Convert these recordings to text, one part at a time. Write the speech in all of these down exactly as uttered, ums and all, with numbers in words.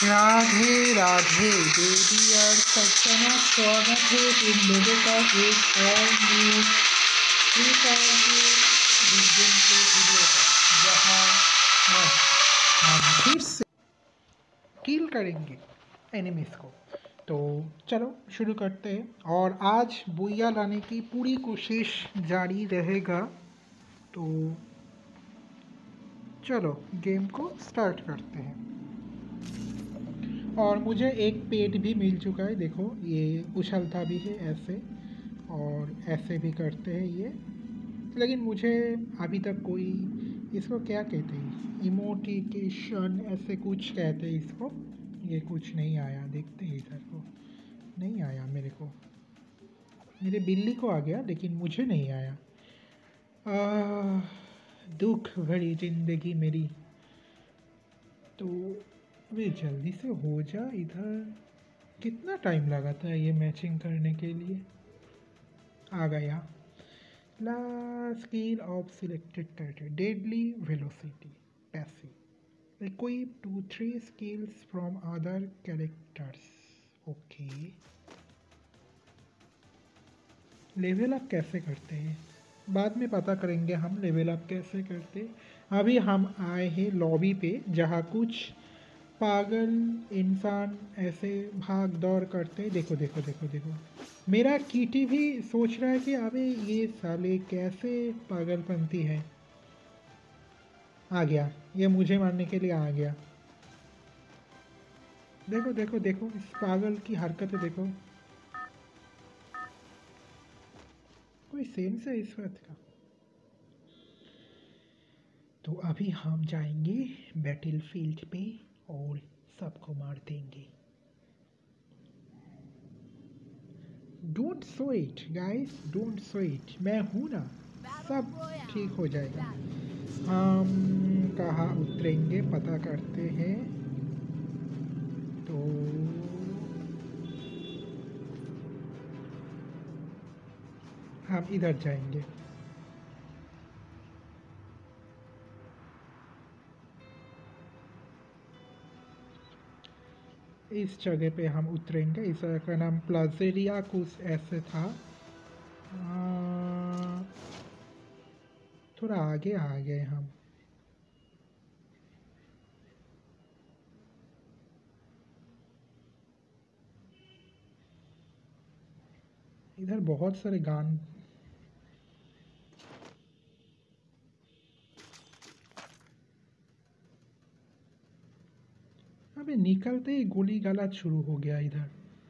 राधे राधे देवी और सज्जना, स्वागत है तुम लोगों का एक और न्यू फ्री फायर के वीडियो पर, जहाँ हम फिर से किल करेंगे एनिमीज को। तो चलो शुरू करते हैं और आज बुया लाने की पूरी कोशिश जारी रहेगा। तो चलो गेम को स्टार्ट करते हैं। और मुझे एक पेट भी मिल चुका है, देखो ये उछलता भी है ऐसे और ऐसे भी करते हैं ये, लेकिन मुझे अभी तक कोई, इसको क्या कहते हैं, इमोटिकेशन ऐसे कुछ कहते हैं इसको, ये कुछ नहीं आया। देखते हैं इधर को, नहीं आया मेरे को, मेरे बिल्ली को आ गया लेकिन मुझे नहीं आया। आ, दुख भरी जिंदगी मेरी। तो अभी जल्दी से हो जा। इधर कितना टाइम लगा था ये मैचिंग करने के लिए। आ गया। Last skill of selected character, deadly velocity passive, equip two three skills from other characters. Okay, level up कैसे करते हैं बाद में पता करेंगे हम, लेवल अप कैसे करते। अभी हम आए हैं लॉबी पे, जहाँ कुछ पागल इंसान ऐसे भाग दौड़ करते। देखो देखो देखो देखो, मेरा कीटी भी सोच रहा है कि अबे ये साले कैसे पागलपंती है। आ गया, ये मुझे मारने के लिए आ गया। देखो देखो देखो इस पागल की हरकतें देखो, कोई सेंस है इस बात का। तो अभी हम जाएंगे बैटलफील्ड पे और सबको मार देंगे। Don't show it guys, don't show it, मैं हूँ ना, सब ठीक हो जाएगा। हम कहाँ उतरेंगे पता करते हैं। तो हम इधर जाएंगे। इस जगह पे हम उतरेंगे। इस जगह का नाम प्लाजेरिया कुछ ऐसे था। आ, थोड़ा आगे आ गए हम। इधर बहुत सारे गान, अबे निकलते ही गोली गलत शुरू हो गया इधर।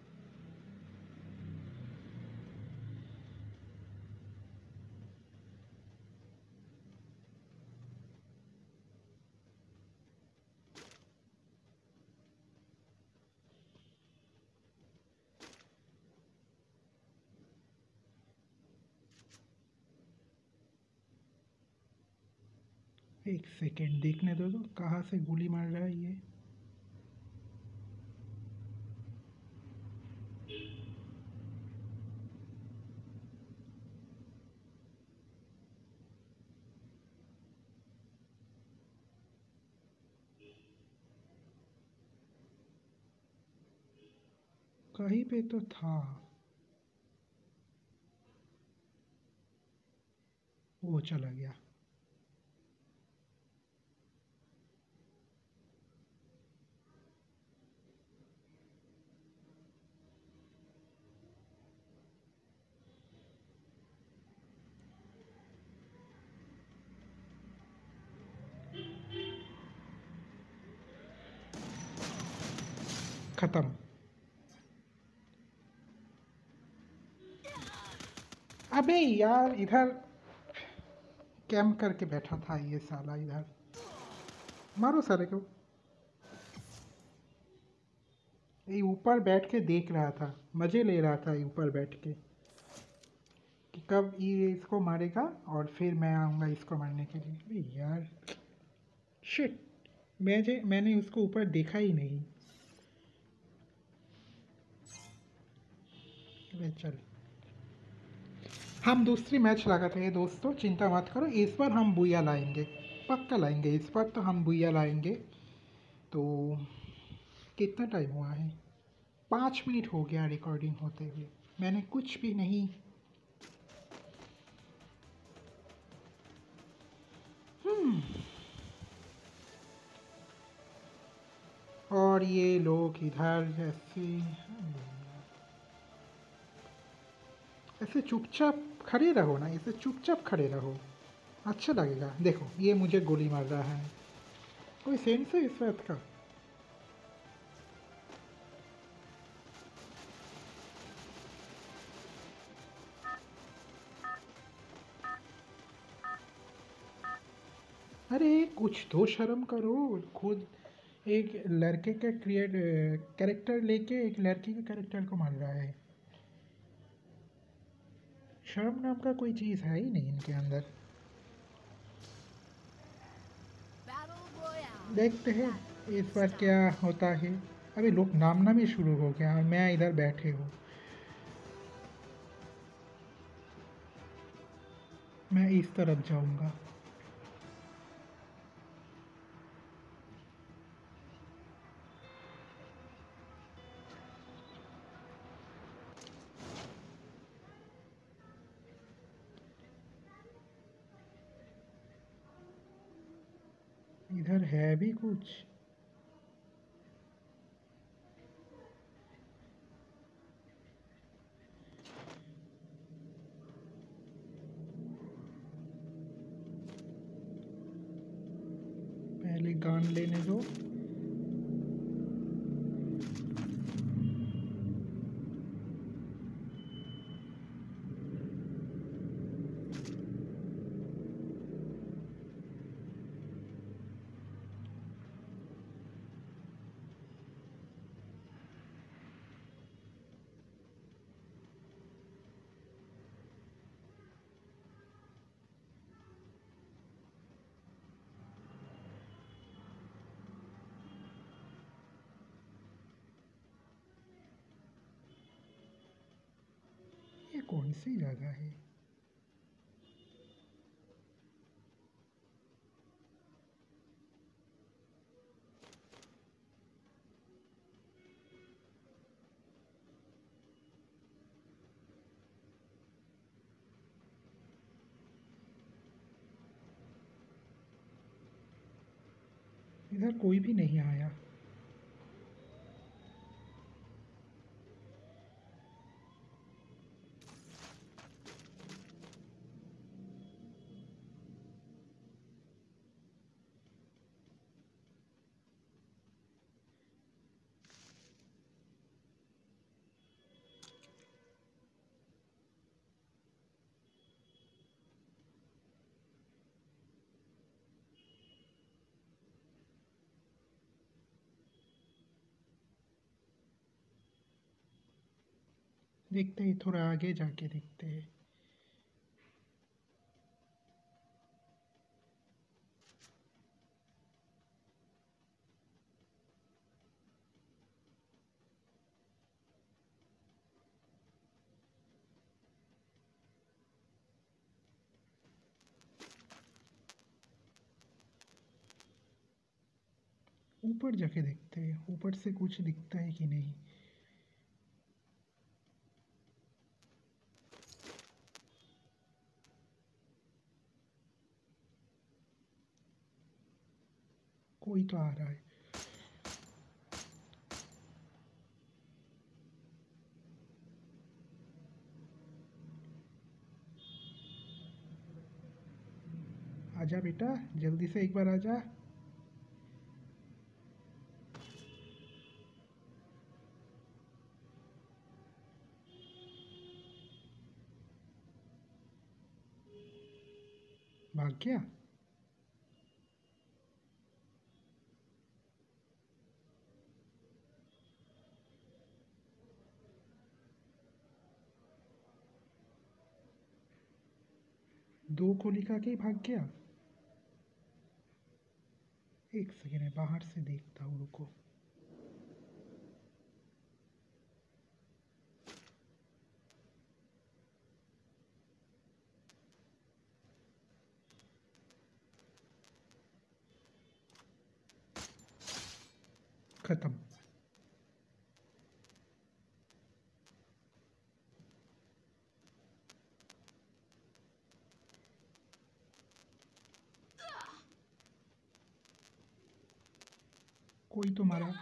एक सेकेंड देखने दो, तो कहाँ से गोली मार रहा है ये। कहीं पे तो था, वो चला गया। खत्म। अबे यार इधर कैंप करके बैठा था ये साला, इधर मारो सारे को। ये ऊपर बैठ के देख रहा था, मज़े ले रहा था ऊपर बैठ के कि कब ये इसको मारेगा और फिर मैं आऊँगा इसको मारने के लिए। अबे यार शिट, मैं मैंने उसको ऊपर देखा ही नहीं। अबे चल, हम दूसरी मैच लगाते हैं दोस्तों, चिंता मत करो, इस बार हम बुया लाएंगे, पक्का लाएंगे, इस बार तो हम बुया लाएंगे। तो कितना टाइम हुआ है? पाँच मिनट हो गया रिकॉर्डिंग होते हुए, मैंने कुछ भी नहीं। हम्म। और ये लोग इधर ऐसे ऐसे चुपचाप खड़े रहो ना, ऐसे चुपचाप खड़े रहो, अच्छा लगेगा। देखो ये मुझे गोली मार रहा है, कोई सेंस है इस बात का? अरे कुछ तो शर्म करो खुद। एक लड़के का क्रिएट कैरेक्टर लेके एक लड़की के कैरेक्टर को मार रहा है। शर्म नाम का कोई चीज़ है ही नहीं इनके अंदर। देखते हैं इस बार क्या होता है। अभी लोग नाम नाम ही शुरू हो गया और मैं इधर बैठे हूँ। मैं इस तरफ जाऊँगा। इधर है भी कुछ। पहले गान लेने दो। ये कौन सी जगह है? इधर कोई भी नहीं आया। देखते हैं, थोड़ा आगे जाके देखते हैं। ऊपर जाके देखते हैं, ऊपर से कुछ दिखता है कि नहीं। कोई तो आ रहा है। आजा बेटा, जल्दी से एक बार आजा। भाग गया। दो गोली खा के ही भाग गया। एक सेकेंड है, बाहर से देखता हूँ, रुको। खत्म। कोई तो मारा।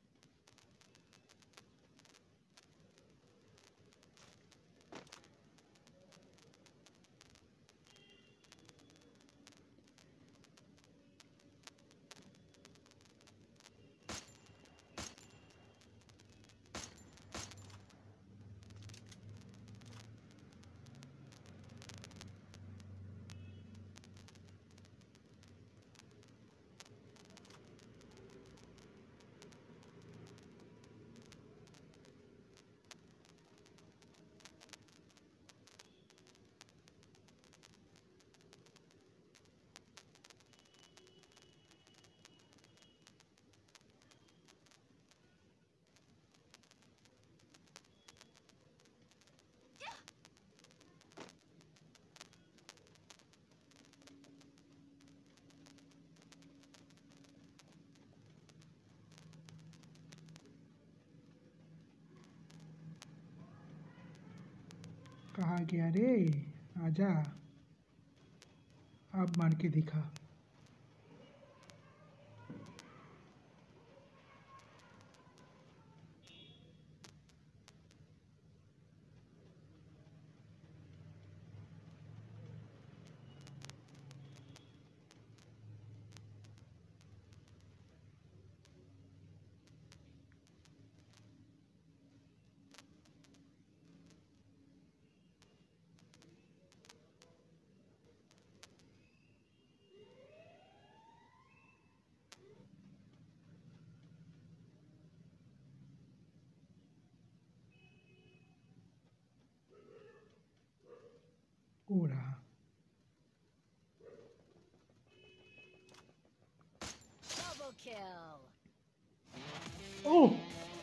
कहाँ गया रे? आजा, अब मार के दिखा। हो रहा। ओह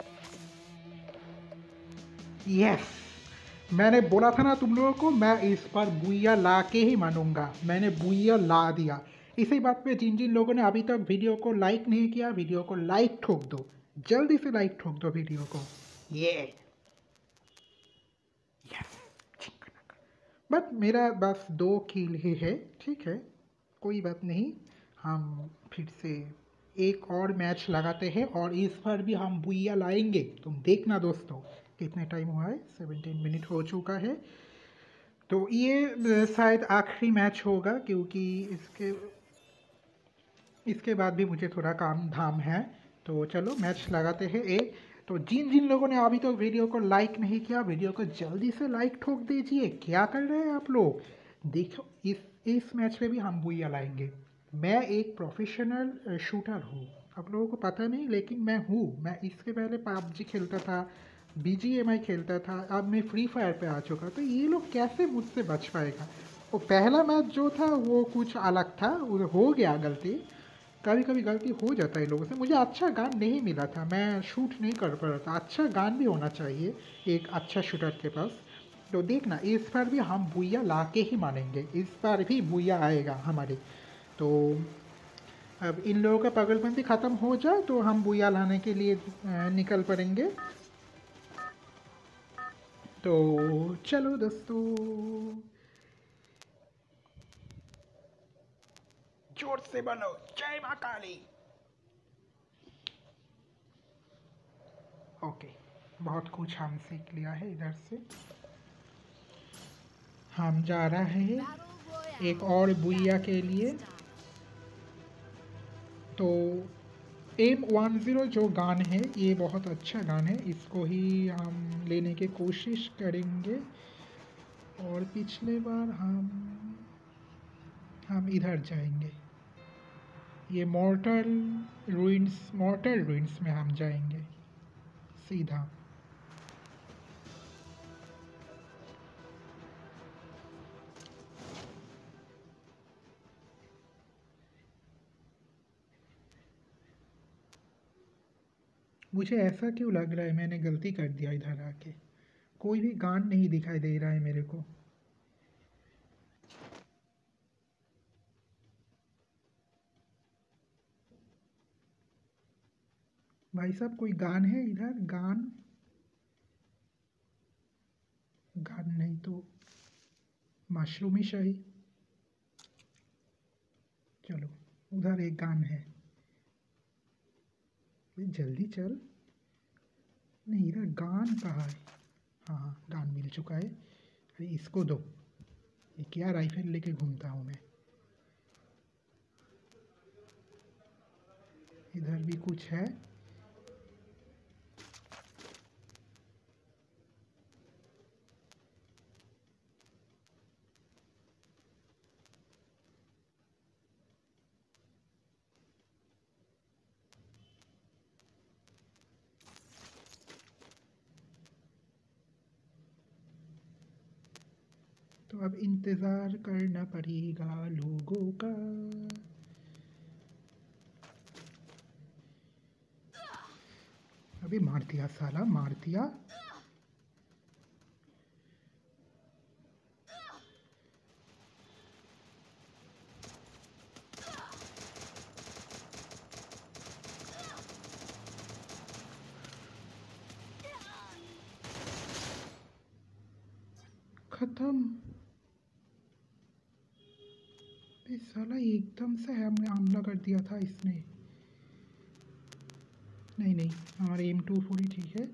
यस, मैंने बोला था ना तुम लोगों को, मैं इस पर बुइया ला के ही मानूंगा। मैंने बुइया ला दिया। इसी बात पे जिन जिन लोगों ने अभी तक वीडियो को लाइक नहीं किया, वीडियो को लाइक ठोक दो, जल्दी से लाइक ठोक दो वीडियो को। ये यस, बट मेरा बस दो किल ही है, ठीक है, कोई बात नहीं। हम फिर से एक और मैच लगाते हैं और इस बार भी हम बुइया लाएंगे। तुम देखना दोस्तों, कितने टाइम हुआ है, सेवनटीन मिनट हो चुका है। तो ये शायद आखिरी मैच होगा, क्योंकि इसके इसके बाद भी मुझे थोड़ा काम धाम है। तो चलो मैच लगाते हैं एक। तो जिन जिन लोगों ने अभी तक तो वीडियो को लाइक नहीं किया, वीडियो को जल्दी से लाइक ठोक दीजिए। क्या कर रहे हैं आप लोग? देखो, इस इस मैच में भी हम बुइया लाएंगे। मैं एक प्रोफेशनल शूटर हूँ, आप लोगों को पता नहीं, लेकिन मैं हूँ। मैं इसके पहले पबजी खेलता था, बी जी एम आई खेलता था, अब मैं फ्री फायर पे आ चुका। तो ये लोग कैसे मुझसे बच पाएगा? वो पहला मैच जो था वो कुछ अलग था, वो हो गया गलती। कभी कभी गलती हो जाता है लोगों से। मुझे अच्छा गान नहीं मिला था, मैं शूट नहीं कर पा रहा था। अच्छा गान भी होना चाहिए एक अच्छा शूटर के पास। तो देखना, इस बार भी हम बुइया ला के ही मानेंगे। इस बार भी बुइया आएगा हमारे। तो अब इन लोगों का पागलपंती ख़त्म हो जाए तो हम बुइया लाने के लिए निकल पड़ेंगे। तो चलो दोस्तों, जोर से बोलो जय माँ काली। ओके, बहुत कुछ हम सीख लिया है इधर से। हम जा रहे हैं एक और बुइया के लिए। तो एम वन ज़ीरो जो गान है, ये बहुत अच्छा गान है, इसको ही हम लेने की कोशिश करेंगे। और पिछले बार हम हम इधर जाएंगे, ये मॉर्टल रूइंस मॉर्टल रूइंस में हम जाएंगे सीधा। मुझे ऐसा क्यों लग रहा है मैंने गलती कर दिया इधर आके? कोई भी गान नहीं दिखाई दे रहा है मेरे को। भाई साहब, कोई गान है इधर? गान गान नहीं तो मशरूमी शाही। चलो, उधर एक गान है। भाई जल्दी चल। नहीं, इधर गान कहाँ है? हाँ हाँ, गान मिल चुका है। अरे इसको दो। ये क्या राइफल लेके घूमता हूँ मैं। इधर भी कुछ है। तो अब इंतज़ार करना पड़ेगा लोगों का। अभी मार दिया साला, मार दिया। खत्म। ये साला एकदम से हमने हमला कर दिया था इसने। नहीं नहीं, हमारे एम टू फोर ही ठीक है।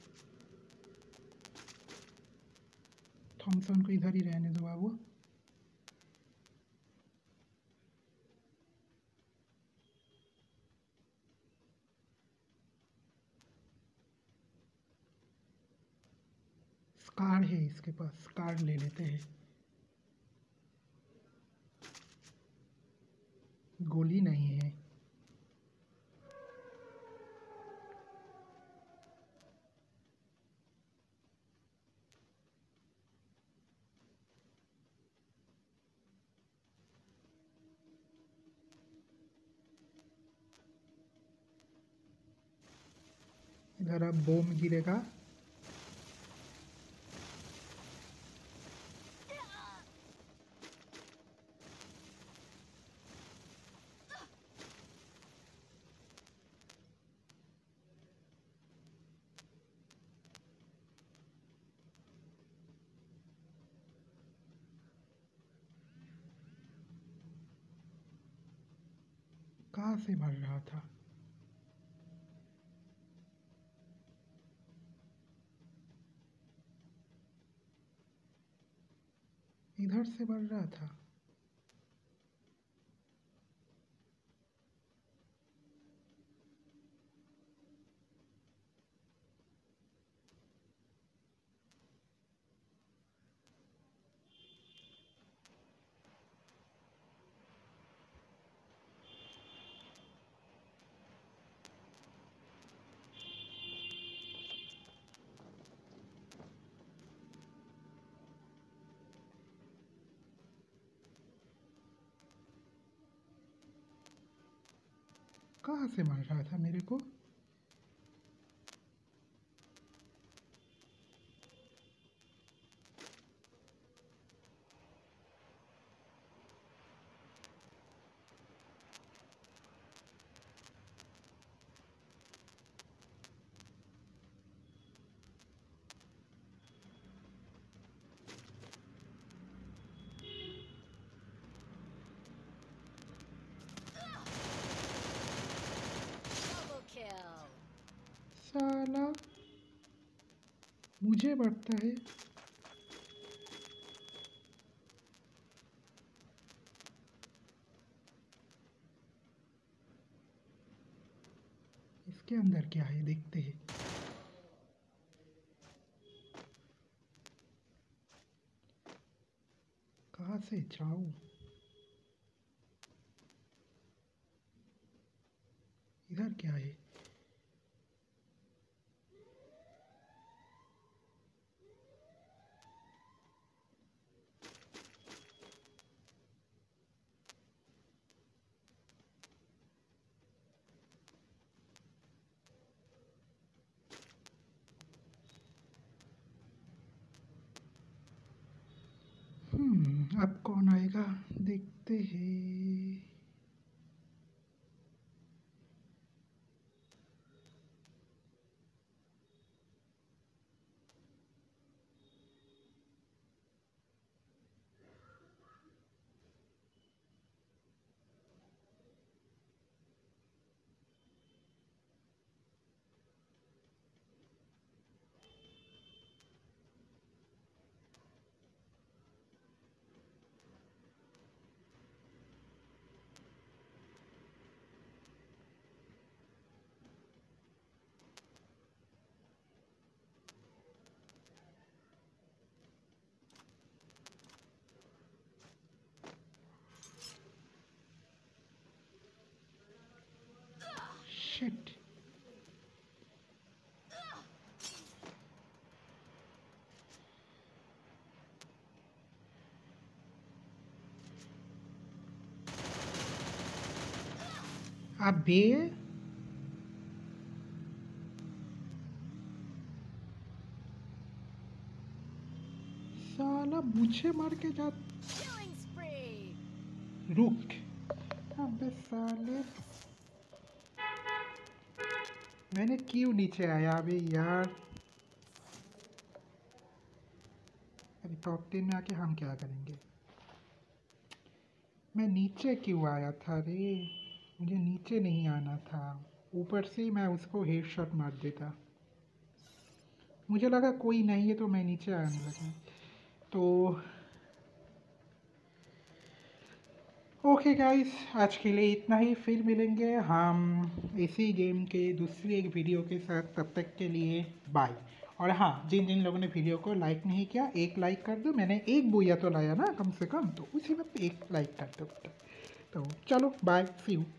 थॉमसन को इधर ही रहने दो बाबू। स्कार है इसके पास, स्कार ले लेते हैं। गोली नहीं है। इधर अब बम गिरेगा। कहाँ से भर रहा था? इधर से भर रहा था। कहाँ से मार रहा था मेरे को? Double kill. साला मुझे बढ़ता है। इसके अंदर क्या है देखते हैं। कहाँ से जाऊँ? इधर क्या है? हम्म अब कौन आएगा देखते हैं। शिट। अबे साला मुझे मार के जा। Killing spree. रुक। अबे साले मैंने क्यों नीचे आया अबे यार। अभी टॉप टेन में आके हम क्या करेंगे। मैं नीचे क्यों आया था रे, मुझे नीचे नहीं आना था। ऊपर से ही मैं उसको हेडशॉट मार देता। मुझे लगा कोई नहीं है तो मैं नीचे आने लगा। तो ओके गाइस, आज के लिए इतना ही। फिर मिलेंगे हम इसी गेम के दूसरी एक वीडियो के साथ। तब तक के लिए बाय। और हाँ, जिन जिन लोगों ने वीडियो को लाइक नहीं किया, एक लाइक कर दो। मैंने एक बुया तो लाया ना कम से कम, तो उसी में एक लाइक कर दो। तो चलो बाय, सी यू।